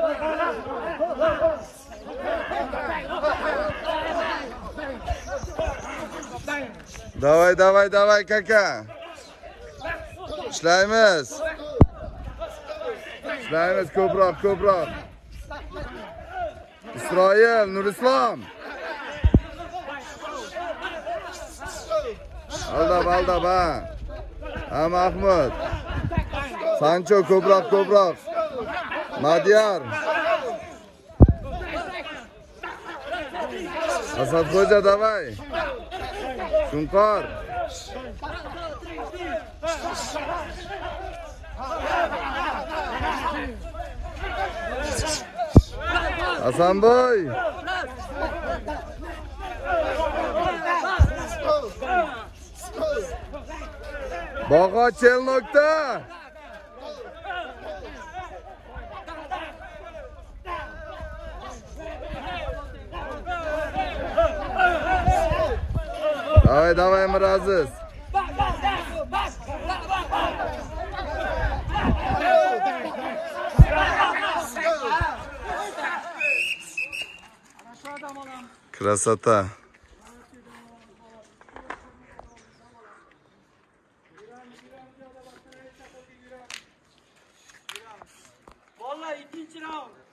Davay kaka. Ishlaymiz ko'proq. Isroil, Nurislom. Aldab ha. Mahmud. Sancho ko'proq. Madiyar. Asadxo'ja davay. Shunqor. Hasanboy. Bog'ot Chelnokda. Davay Miraziz. Krasota. Vallahi ikinci round.